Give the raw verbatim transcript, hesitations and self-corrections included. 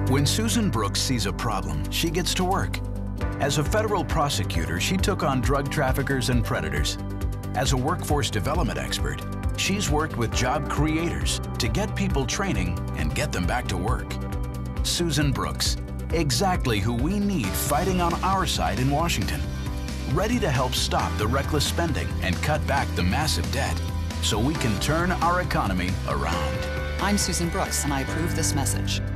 When Susan Brooks sees a problem, she gets to work. As a federal prosecutor, she took on drug traffickers and predators. As a workforce development expert, she's worked with job creators to get people training and get them back to work. Susan Brooks, exactly who we need fighting on our side in Washington. Ready to help stop the reckless spending and cut back the massive debt so we can turn our economy around. I'm Susan Brooks, and I approve this message.